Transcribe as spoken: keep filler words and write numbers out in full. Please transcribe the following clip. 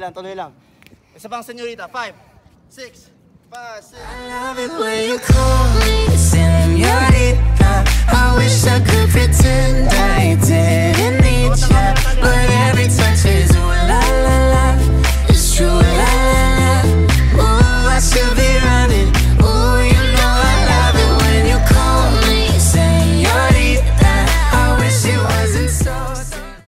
lang, tuloy lang. Isa pang senyorita. Five, six, five, six. I love it when you call me señorita. I wish I could pretend I